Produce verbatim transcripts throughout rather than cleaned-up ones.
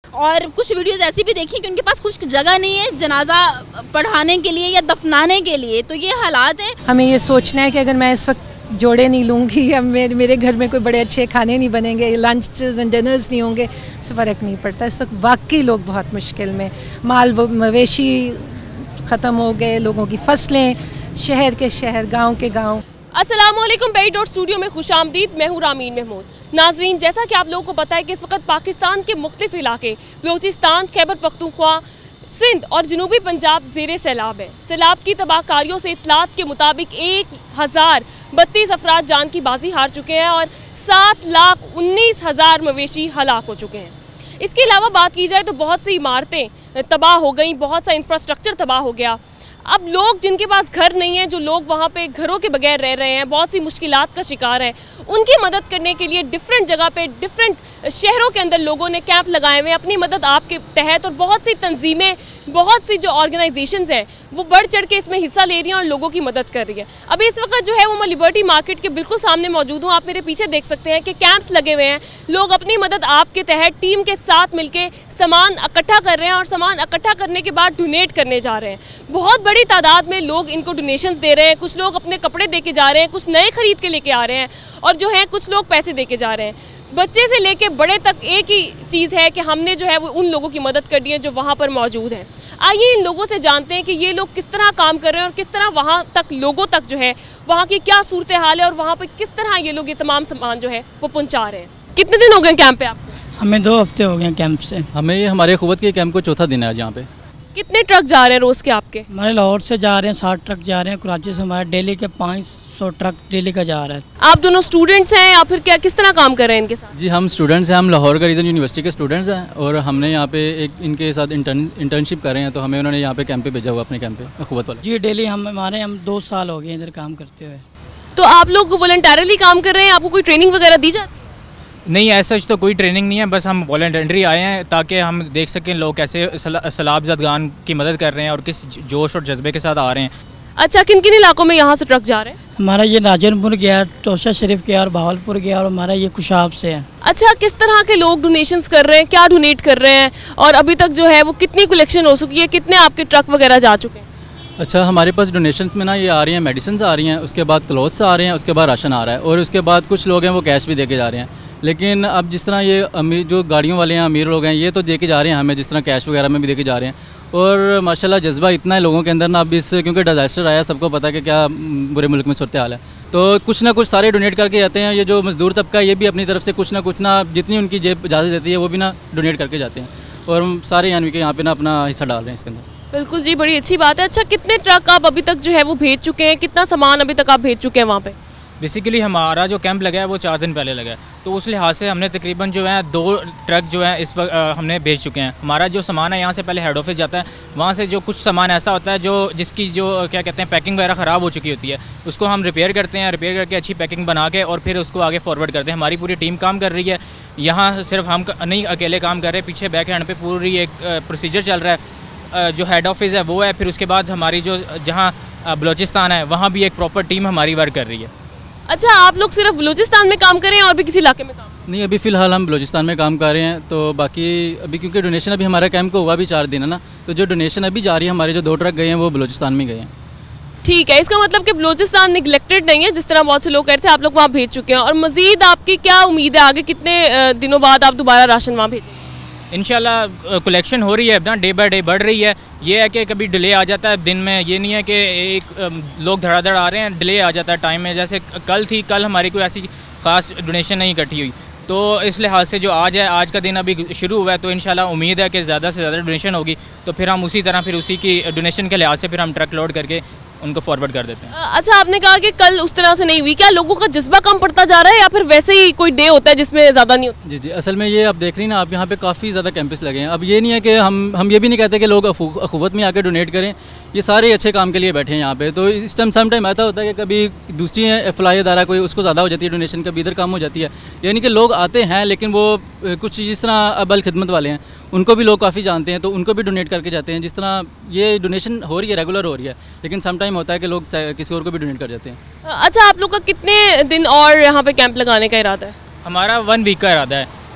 और कुछ वीडियोस ऐसी भी देखी कि उनके पास कुछ जगह नहीं है जनाजा पढ़ाने के लिए या दफनाने के लिए, तो ये हालात हैं। हमें ये सोचना है कि अगर मैं इस वक्त जोड़े नहीं लूँगी या मेरे मेरे घर में कोई बड़े अच्छे खाने नहीं बनेंगे, लंच एंड डिनर्स नहीं होंगे, इससे फ़र्क नहीं पड़ता। इस वक्त वाकई लोग बहुत मुश्किल में, माल मवेशी ख़त्म हो गए, लोगों की फसलें, शहर के शहर, गांव के गांव। अस्सलामुअलैकुम, पेज डॉट स्टूडियो में खुशामदीद। मैं हूँ रामीन महमूद। नाजरीन, जैसा कि आप लोगों को पता है कि इस वक्त पाकिस्तान के मुख्तलिफ इलाके, बलूचिस्तान, खैबर पख्तूनख्वा, सिंध और जनूबी पंजाब ज़ेरे सैलाब है। सैलाब की तबाहकारियों से इतलात के मुताबिक एक हज़ार बत्तीस अफराद जान की बाजी हार चुके हैं और सात लाख उन्नीस हज़ार मवेशी हलाक हो चुके हैं। इसके अलावा बात की जाए तो बहुत सी इमारतें तबाह हो गई, बहुत सा इंफ्रास्ट्रक्चर तबाह हो गया। अब लोग जिनके पास घर नहीं है, जो लोग वहाँ पे घरों के बगैर रह रहे हैं, बहुत सी मुश्किलात का शिकार हैं, उनकी मदद करने के लिए डिफरेंट जगह पे, डिफरेंट शहरों के अंदर लोगों ने कैंप लगाए हुए हैं अपनी मदद आपके तहत। और बहुत सी तंजीमें, बहुत सी जो ऑर्गेनाइजेशंस हैं वो बढ़ चढ़ के इसमें हिस्सा ले रही हैं और लोगों की मदद कर रही है। अभी इस वक्त जो है वो मैं लिबर्टी मार्केट के बिल्कुल सामने मौजूद हूँ। आप मेरे पीछे देख सकते हैं कि कैंप्स लगे हुए हैं, लोग अपनी मदद आपके तहत टीम के साथ मिलके सामान इकट्ठा कर रहे हैं और सामान इकट्ठा करने के बाद डोनेट करने जा रहे हैं। बहुत बड़ी तादाद में लोग इनको डोनेशंस दे रहे हैं, कुछ लोग अपने कपड़े दे के जा रहे हैं, कुछ नए खरीद के लेके आ रहे हैं और जो है कुछ लोग पैसे दे के जा रहे हैं। बच्चे से लेके बड़े तक एक ही चीज़ है कि हमने जो है वो उन लोगों की मदद कर दी है जो वहाँ पर मौजूद हैं। आइए इन लोगों से जानते हैं कि ये लोग किस तरह काम कर रहे हैं और किस तरह वहाँ तक लोगों तक जो है वहाँ की क्या सूरत हाल है और वहाँ पर किस तरह ये लोग ये तमाम सामान जो है वो पहुँचा रहे हैं। कितने दिन हो गए कैंप पे आपको? हमें दो हफ्ते हो गए कैंप से। हमें ये हमारे अखुवत के कैंप को चौथा दिन है आज यहाँ पे। कितने ट्रक जा रहे हैं रोज़ के आपके? हमारे लाहौर से जा रहे हैं साठ ट्रक जा रहे हैं, कराची से हमारे डेली के पाँच सौ ट्रक डेली का जा रहा है। आप दोनों स्टूडेंट्स हैं या फिर क्या, किस तरह काम कर रहे हैं इनके साथ? जी हम स्टूडेंट्स हैं, हम लाहौर का रीजन यूनिवर्सिटी के स्टूडेंट्स हैं और हमने यहाँ पे एक इनके साथ इंटर्न इंटर्नशिप कर रहे हैं, तो हमें उन्होंने यहाँ पे कैंप पे भेजा हुआ अपने कैंप पे अखुवत वाले। जी डेली हम हमारे हम दो साल हो गए इधर काम करते हुए। तो आप लोग वॉलंटरली काम कर रहे हैं, आपको कोई ट्रेनिंग वगैरह दी जाती है? नहीं, ऐसा तो कोई ट्रेनिंग नहीं है, बस हम वॉलंटरी आए हैं ताकि हम देख सकें लोग कैसे सैलाब ज़दगान की मदद कर रहे हैं और किस जोश और जज्बे के साथ आ रहे हैं। अच्छा, किन किन इलाकों में यहाँ से ट्रक जा रहे हैं? हमारा ये नाजरपुर गया, तोशा शरीफ गया और बहावलपुर गया और हमारा ये कुशाब से है। अच्छा, किस तरह के लोग डोनेशंस कर रहे हैं, क्या डोनेट कर रहे हैं और अभी तक जो है वो कितनी कलेक्शन हो चुकी है, कितने आपके ट्रक वगैरह जा चुके हैं? अच्छा, हमारे पास डोनेशंस में ना ये आ रही हैं, मेडिसिन आ रही हैं, उसके बाद क्लोथ्स आ रहे हैं, उसके बाद राशन आ रहा है और उसके बाद कुछ लोग हैं वो कैश भी दे के जा रहे हैं। लेकिन अब जिस तरह ये अमीर जो गाड़ियों वाले हैं, अमीर लोग हैं, ये तो दे के जा रहे हैं हमें, जिस तरह कैश वगैरह में भी दे के जा रहे हैं। और माशाल्लाह जज्बा इतना है लोगों के अंदर ना, अब इस क्योंकि डिज़ास्टर आया, सबको पता है कि क्या बुरे मुल्क में सूरत हाल है, तो कुछ ना कुछ सारे डोनेट करके जाते हैं। ये जो मजदूर तबका ये भी अपनी तरफ से कुछ ना कुछ ना, जितनी उनकी जेब इजाज़त देती है वो भी ना डोनेट करके जाते हैं और सारे यानी कि यहाँ पे ना अपना हिस्सा डाल रहे हैं इसके अंदर। बिल्कुल जी, बड़ी अच्छी बात है। अच्छा, कितने ट्रक आप अभी तक जो है वो भेज चुके हैं, कितना सामान अभी तक आप भेज चुके हैं वहाँ पे? बेसिकली हमारा जो कैंप लगा है वो चार दिन पहले लगा है, तो उस लिहाज से हमने तकरीबन जो है दो ट्रक जो है इस वक्त हमने भेज चुके हैं। हमारा जो सामान है यहाँ से पहले हेड ऑफिस जाता है, वहाँ से जो कुछ सामान ऐसा होता है जो जिसकी जो क्या कहते हैं पैकिंग वगैरह ख़राब हो चुकी होती है, उसको हम रिपेयर करते हैं, रिपेयर करके अच्छी पैकिंग बना के और फिर उसको आगे फॉरवर्ड करते हैं। हमारी पूरी टीम काम कर रही है यहाँ, सिर्फ हम नहीं अकेले काम कर रहे हैं, पीछे बैक हैंड पर पूरी एक प्रोसीजर चल रहा है। जो हेड ऑफिस है वो है, फिर उसके बाद हमारी जो जहाँ बलूचिस्तान है वहाँ भी एक प्रॉपर टीम हमारी वर्क कर रही है। अच्छा, आप लोग सिर्फ बलूचिस्तान में काम कर रहे हैं और भी किसी इलाके में काम? नहीं, अभी फ़िलहाल हम बलूचिस्तान में काम कर रहे हैं, तो बाकी अभी क्योंकि डोनेशन अभी हमारा कैंप को हुआ भी चार दिन है ना, तो जो डोनेशन अभी जा रही है, हमारे जो दो ट्रक गए हैं वो बलूचिस्तान में गए हैं। ठीक है, इसका मतलब कि बलूचिस्तान निगलेक्टेड नहीं है, जिस तरह बहुत से लोग कह रहे थे, आप लोग वहाँ भेज चुके हैं। और मज़ीद आपकी क्या उम्मीद है, आगे कितने दिनों बाद आप दोबारा राशन वहाँ भेजेंगे? इंशाल्लाह कलेक्शन हो रही है ना, डे बाय डे बढ़ रही है। ये है कि कभी डिले आ जाता है दिन में, ये नहीं है कि एक लोग धड़ाधड़ आ रहे हैं, डिले आ जाता है टाइम में। जैसे कल थी, कल हमारी कोई ऐसी ख़ास डोनेशन नहीं इकट्ठी हुई, तो इस लिहाज से जो आज है, आज का दिन अभी शुरू हुआ है, तो इंशाल्लाह उम्मीद है कि ज़्यादा से ज़्यादा डोनेशन होगी, तो फिर हम उसी तरह फिर उसी की डोनेशन के लिहाज से फिर हम ट्रक लोड करके उनको फॉरवर्ड कर देते हैं। अच्छा, आपने कहा कि कल उस तरह से नहीं हुई, क्या लोगों का जज्बा कम पड़ता जा रहा है या फिर वैसे ही कोई डे होता है जिसमें ज़्यादा नहीं होता? जी जी, असल में ये आप देख रही हैं ना, आप यहाँ पे काफ़ी ज़्यादा कैंपस लगे हैं। अब ये नहीं है कि हम हम ये भी नहीं कहते कि लोग अखुवत में आकर डोनेट करें, ये सारे अच्छे काम के लिए बैठे हैं यहाँ पे। तो इस टाइम सम टाइम ऐसा होता है कि कभी दूसरी एफलाई अदारा कोई उसको ज़्यादा हो जाती है डोनेशन, कभी इधर कम हो जाती है। यानी कि लोग आते हैं, लेकिन वो कुछ जिस तरह अबल खिदमत वाले हैं उनको भी लोग काफ़ी जानते हैं, तो उनको भी डोनेट करके जाते हैं। जिस तरह ये डोनेशन हो रही है, रेगुलर हो रही है, लेकिन सम टाइम होता है कि लोग किसी और को भी डोनेट कर जाते हैं। अच्छा, आप लोग का कितने दिन और यहाँ पे कैंप लगाने का इरादा है? हमारा वन वीक का इरादा है,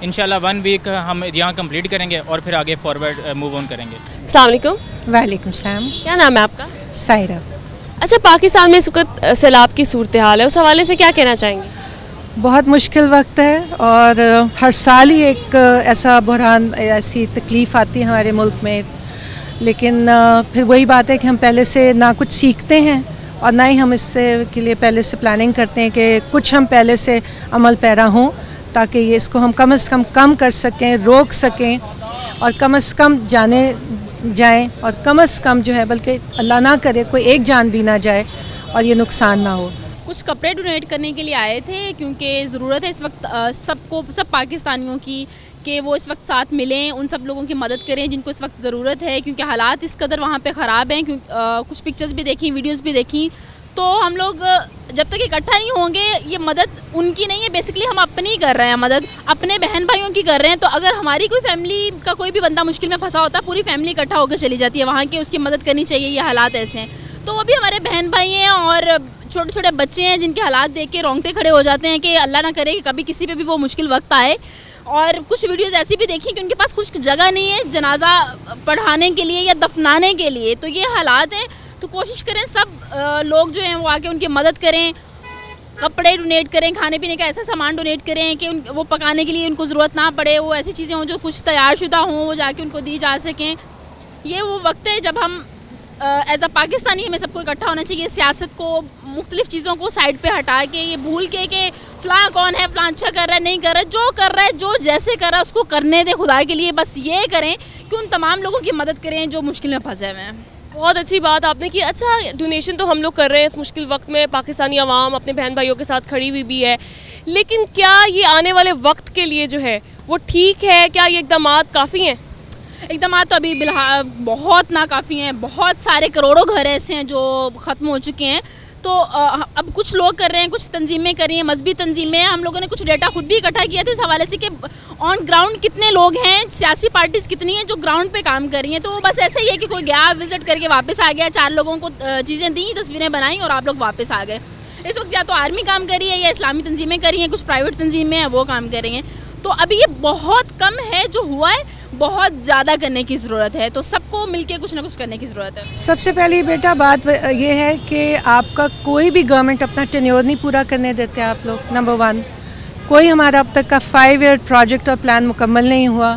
इंशाल्लाह वन वीक हम यहाँ कंप्लीट करेंगे और फिर आगे फॉरवर्ड मूव ऑन करेंगे। अस्सलाम वालेकुम। वालेकुम सलाम। क्या नाम है आपका? सायरा। अच्छा, पाकिस्तान में इस वक्त सैलाब की सूरत हाल है, उस हवाले से क्या कहना चाहेंगे? बहुत मुश्किल वक्त है और हर साल ही एक ऐसा बहरान, ऐसी तकलीफ़ आती है हमारे मुल्क में, लेकिन फिर वही बात है कि हम पहले से ना कुछ सीखते हैं और ना ही हम इससे के लिए पहले से प्लानिंग करते हैं कि कुछ हम पहले से अमल पैरा हों ताकि ये इसको हम कम से कम कम कर सकें, रोक सकें और कम से कम जाने जाएं और कम से कम जो है, बल्कि अल्लाह ना करे कोई एक जान भी ना जाए और ये नुकसान ना हो। कुछ कपड़े डोनेट करने के लिए आए थे क्योंकि ज़रूरत है इस वक्त सबको, सब पाकिस्तानियों की, कि वो इस वक्त साथ मिलें, उन सब लोगों की मदद करें जिनको इस वक्त ज़रूरत है, क्योंकि हालात इस कदर वहाँ पे ख़राब हैं। क्योंकि कुछ पिक्चर्स भी देखी, वीडियोस भी देखी, तो हम लोग जब तक इकट्ठा नहीं होंगे, ये मदद उनकी नहीं है, बेसिकली हम अपनी कर रहे हैं, मदद अपने बहन भाइयों की कर रहे हैं। तो अगर हमारी कोई फैमिली का कोई भी बंदा मुश्किल में फंसा होता, पूरी फैमिली इकट्ठा होकर चली जाती है वहाँ की, उसकी मदद करनी चाहिए। ये हालात ऐसे हैं, तो वो भी हमारे बहन भाई हैं और छोटे छोटे बच्चे हैं जिनके हालात देख के रोंगटे खड़े हो जाते हैं कि अल्लाह ना करे कि कभी किसी पे भी वो मुश्किल वक्त आए। और कुछ वीडियोस ऐसी भी देखी कि उनके पास कुछ जगह नहीं है जनाजा पढ़ाने के लिए या दफनाने के लिए, तो ये हालात हैं। तो कोशिश करें सब लोग जो हैं वो आके उनकी मदद करें, कपड़े डोनेट करें, खाने पीने का ऐसा सामान डोनेट करें कि उन वो पकाने के लिए उनको ज़रूरत ना पड़े, वो ऐसी चीज़ें हों जो कुछ तैयारशुदा हों, वो जाके उनको दी जा सकें। ये वो वक्त है जब हम एज अ पाकिस्तानी हमें सबको इकट्ठा होना चाहिए, सियासत को, मुख्तलिफ़ चीज़ों को साइड पे हटा के, ये भूल के कि फ़लाँ कौन है, फ़लाँ अच्छा कर रहा है, नहीं कर रहा है, जो कर रहा है, जो जैसे कर रहा है उसको करने दे खुदा के लिए। बस ये करें कि उन तमाम लोगों की मदद करें जो मुश्किल में फंसे हुए हैं। बहुत अच्छी बात आपने की। अच्छा, डोनेशन तो हम लोग कर रहे हैं इस मुश्किल वक्त में, पाकिस्तानी अवाम अपने बहन भाइयों के साथ खड़ी हुई भी है, लेकिन क्या ये आने वाले वक्त के लिए जो है वो ठीक है? क्या ये इक़दाम काफ़ी हैं? इक़दाम तो अभी बिलहाल बहुत नाकाफ़ी हैं। बहुत सारे करोड़ों घर ऐसे हैं जो ख़त्म हो चुके हैं। तो अब कुछ लोग कर रहे हैं, कुछ तंजीमें कर रही हैं, मजहबी तंजीमें। हम लोगों ने कुछ डेटा खुद भी इकट्ठा किया था इस हवाले से कि ऑन ग्राउंड कितने लोग हैं, सियासी पार्टीज़ कितनी हैं जो ग्राउंड पे काम कर रही हैं। तो वो बस ऐसे ही है कि कोई गया, विज़िट करके वापस आ गया, चार लोगों को चीज़ें दी, तस्वीरें बनाई और आप लोग वापस आ गए। इस वक्त या तो आर्मी काम कर रही है या इस्लामी तंजीमें कर रही हैं, कुछ प्राइवेट तंजीमें हैं वो काम कर रही हैं। तो अभी ये बहुत कम है जो हुआ है, बहुत ज़्यादा करने की ज़रूरत है। तो सबको मिलके कुछ ना कुछ करने की ज़रूरत है। सबसे पहली बेटा बात ये है कि आपका कोई भी गवर्नमेंट अपना टेन्योर नहीं पूरा करने देते आप लोग। नंबर वन, कोई हमारा अब तक का फाइव ईयर प्रोजेक्ट और प्लान मुकम्मल नहीं हुआ।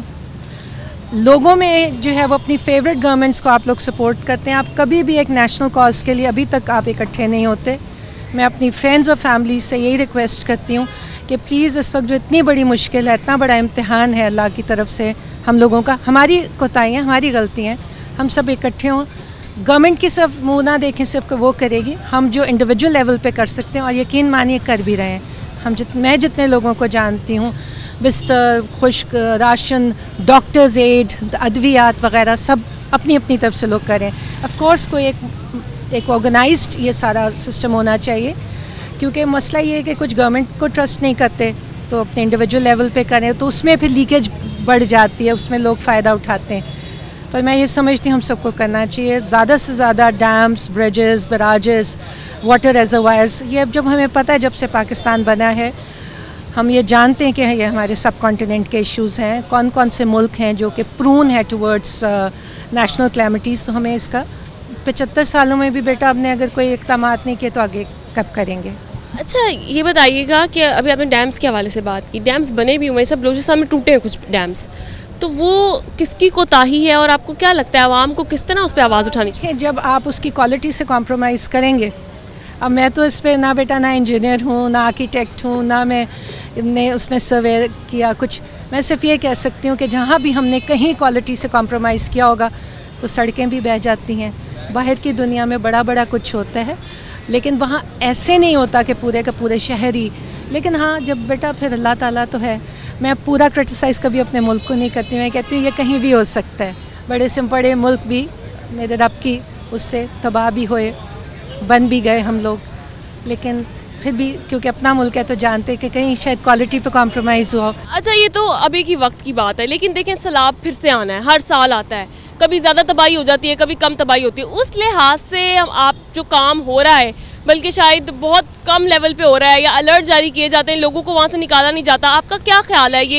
लोगों में जो है वो अपनी फेवरेट गवर्नमेंट्स को आप लोग सपोर्ट करते हैं। आप कभी भी एक नेशनल कॉज के लिए अभी तक आप इकट्ठे नहीं होते। मैं अपनी फ्रेंड्स और फैमिली से यही रिक्वेस्ट करती हूँ कि प्लीज़ इस वक्त जो इतनी बड़ी मुश्किल है, इतना बड़ा इम्तिहान है अल्लाह की तरफ से हम लोगों का, हमारी कोताहियाँ, हमारी गलतियाँ, हम सब इकट्ठे हों। गवर्नमेंट की सिर्फ मुँह ना देखें, सिर्फ वो करेगी। हम जो इंडिविजुअल लेवल पे कर सकते हैं और यकीन मानिए कर भी रहे हैं। हम जित मैं जितने लोगों को जानती हूँ, बिस्तर, खुश्क, राशन, डॉक्टर्स एड, अद्वियात वगैरह सब अपनी अपनी तरफ से लोग करें। ऑफ कोर्स कोई एक एक ऑर्गेनाइज्ड ये सारा सिस्टम होना चाहिए, क्योंकि मसला ये है कि कुछ गवर्नमेंट को ट्रस्ट नहीं करते तो अपने इंडिविजुअल लेवल पे करें, तो उसमें फिर लीकेज बढ़ जाती है, उसमें लोग फ़ायदा उठाते हैं। पर मैं ये समझती हूँ हम सबको करना चाहिए ज़्यादा से ज़्यादा dams, bridges, barrages, water reservoirs. ये अब जब हमें पता है, जब से पाकिस्तान बना है, हम ये जानते हैं कि ये हमारे सब कॉन्टिनेंट के इश्यूज़ हैं, कौन कौन से मुल्क हैं जो कि प्रून है टूवर्ड्स नेशनल क्लैमिटीज़। तो हमें इसका पचहत्तर सालों में भी बेटा आपने अगर कोई इक़दाम नहीं किए तो आगे कब करेंगे? अच्छा, ये बताइएगा कि अभी आपने डैम्स के हवाले से बात की, डैम्स बने भी हुए, सब बलूचिस्तान में टूटे हैं कुछ डैम्स, तो वो किसकी कोताही है और आपको क्या लगता है आवाम को किस तरह उस पर आवाज़ उठानी चाहिए? जब आप उसकी क्वालिटी से कॉम्प्रोमाइज़ करेंगे, अब मैं तो इस पर ना बेटा ना इंजीनियर हूँ, ना आर्किटेक्ट हूँ, ना मैं ने उसमें सर्वे किया कुछ। मैं सिर्फ ये कह सकती हूँ कि जहाँ भी हमने कहीं क्वालिटी से कॉम्प्रोमाइज़ किया होगा तो सड़कें भी बह जाती हैं। बाहर की दुनिया में बड़ा बड़ा कुछ होता है, लेकिन वहाँ ऐसे नहीं होता कि पूरे का पूरे शहर ही। लेकिन हाँ, जब बेटा फिर अल्लाह ताला तो है। मैं पूरा क्रिटिसाइज़ कभी अपने मुल्क को नहीं करती, मैं कहती हूँ ये कहीं भी हो सकता है। बड़े से बड़े मुल्क भी मेरे रब की उससे तबाह भी हुए, बन भी गए हम लोग, लेकिन फिर भी क्योंकि अपना मुल्क है तो जानते हैं कि कहीं शायद क्वालिटी पे कॉम्प्रोमाइज़ हुआ। अच्छा, ये तो अभी की वक्त की बात है, लेकिन देखें सैलाब फिर से आना है, हर साल आता है, कभी ज़्यादा तबाही हो जाती है, कभी कम तबाही होती है। उस लिहाज से आप जो काम हो रहा है, बल्कि शायद बहुत कम लेवल पे हो रहा है, या अलर्ट जारी किए जाते हैं, लोगों को वहाँ से निकाला नहीं जाता, आपका क्या ख्याल है? ये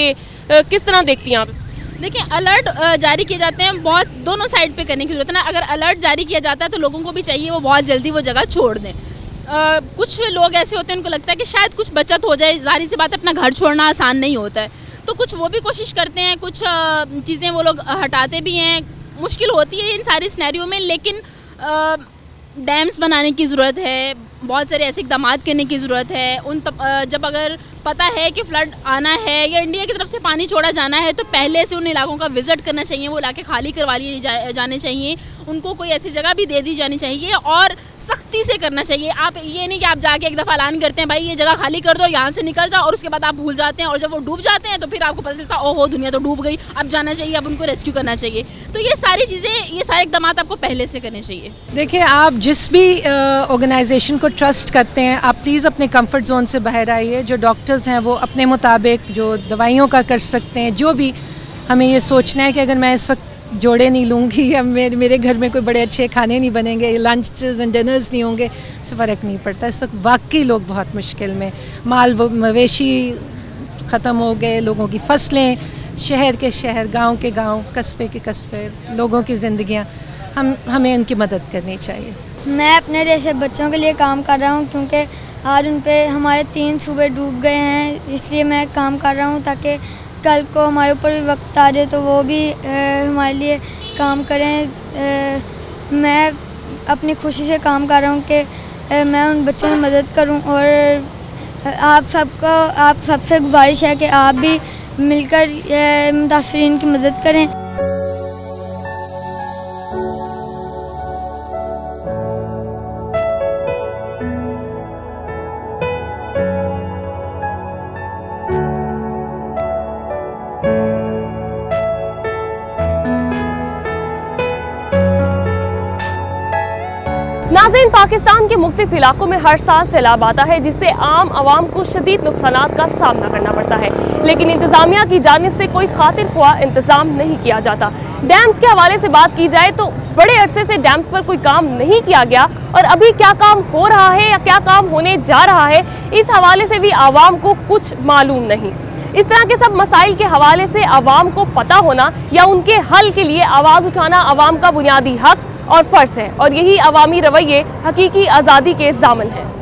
किस तरह देखती हैं आप? देखिए, अलर्ट जारी किए जाते हैं, बहुत दोनों साइड पे करने की ज़रूरत है ना। अगर अलर्ट जारी किया जाता है तो लोगों को भी चाहिए वो बहुत जल्दी वो जगह छोड़ दें। आ, कुछ लोग ऐसे होते हैं, उनको लगता है कि शायद कुछ बचत हो जाए, जाहिर सी बात है अपना घर छोड़ना आसान नहीं होता है, तो कुछ वो भी कोशिश करते हैं, कुछ चीज़ें वो लोग हटाते भी हैं। मुश्किल होती है इन सारी सिनेरियो में, लेकिन आ, डैम्स बनाने की ज़रूरत है, बहुत सारे ऐसे इक़दाम करने की ज़रूरत है। उन तब, जब अगर पता है कि फ्लड आना है या इंडिया की तरफ से पानी छोड़ा जाना है तो पहले से उन इलाकों का विज़िट करना चाहिए, वो इलाके खाली करवा लिए जा, जाने चाहिए, उनको कोई ऐसी जगह भी दे दी जानी चाहिए और सख्ती से करना चाहिए। आप ये नहीं कि आप जाके एक दफ़ा ऐलान करते हैं भाई ये जगह खाली कर दो और यहाँ से निकल जाओ, और उसके बाद आप भूल जाते हैं, और जब वो डूब जाते हैं तो फिर आपको पता चलता है ओहो दुनिया तो डूब गई, अब जाना चाहिए, अब उनको रेस्क्यू करना चाहिए। तो ये सारी चीज़ें, ये सारे इक़दाम आपको पहले से करने चाहिए। देखिए, आप जिस भी ऑर्गेनाइजेशन को ट्रस्ट करते हैं, आप प्लीज़ अपने कंफर्ट जोन से बाहर आइए। जो डॉक्टर्स हैं वो अपने मुताबिक जो दवाइयों का कर सकते हैं, जो भी हमें ये सोचना है कि अगर मैं इस वक्त जोड़े नहीं लूँगी या मेरे मेरे घर में कोई बड़े अच्छे खाने नहीं बनेंगे, लंच एंड डिनर्स नहीं होंगे, इससे फ़र्क नहीं पड़ता। इस वक्त वाकई लोग बहुत मुश्किल में, माल मवेशी ख़त्म हो गए, लोगों की फसलें, शहर के शहर, गांव के गांव, कस्बे के कस्बे, लोगों की ज़िंदगियां, हम हमें उनकी मदद करनी चाहिए। मैं अपने जैसे बच्चों के लिए काम कर रहा हूँ, क्योंकि आज उन पे हमारे तीन सूबे डूब गए हैं, इसलिए मैं काम कर रहा हूँ ताकि कल को हमारे ऊपर भी वक्त आ जाए तो वो भी ए, हमारे लिए काम करें। ए, मैं अपनी खुशी से काम कर रहा हूँ कि ए, मैं उन बच्चों की मदद करूँ, और आप सबको आप सबसे गुजारिश है कि आप भी मिलकर मुतासरीन की मदद करें। नाज़रीन, पाकिस्तान के मुख्तलिफ इलाकों में हर साल सैलाब आता है, जिससे आम आवाम को शदीद नुकसानात का सामना करना पड़ता है, लेकिन इंतज़ामिया की जानिब से कोई खातिर ख्वाह इंतज़ाम नहीं किया जाता। डैम्स के हवाले से बात की जाए तो बड़े अरसे से डैम्स पर कोई काम नहीं किया गया, और अभी क्या काम हो रहा है या क्या काम होने जा रहा है, इस हवाले से भी आवाम को कुछ मालूम नहीं। इस तरह के सब मसाइल के हवाले से आवाम को पता होना या उनके हल के लिए आवाज़ उठाना आवाम का बुनियादी हक और फ़र्ज़ है, और यही अवामी रवैये हकीकी आज़ादी के ज़ामन है।